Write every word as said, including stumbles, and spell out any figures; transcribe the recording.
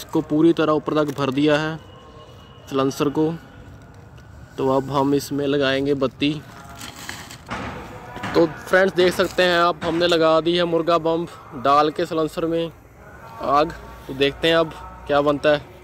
इसको पूरी तरह ऊपर तक भर दिया है सिलेंसर को। तो अब हम इसमें लगाएंगे बत्ती। तो फ्रेंड्स देख सकते हैं आप, हमने लगा दी है मुर्गा बम डाल के सिलेंसर में आग। तो देखते हैं अब क्या बनता है।